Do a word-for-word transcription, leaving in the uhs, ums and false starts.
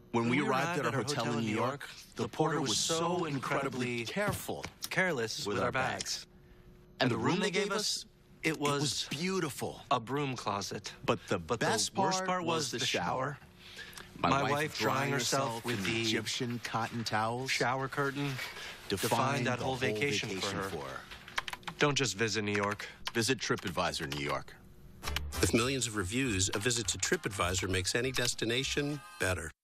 When we arrived at our hotel in New York, the porter was so incredibly careful, careless with our bags. And the room they gave us, It was, it was beautiful. a broom closet. But the But best the worst part, part was the the shower. My wife drying herself with in the Egyptian cotton towels shower curtain defined that the whole vacation, vacation for her. for her. Don't just visit New York. Visit TripAdvisor New York. With millions of reviews, a visit to TripAdvisor makes any destination better.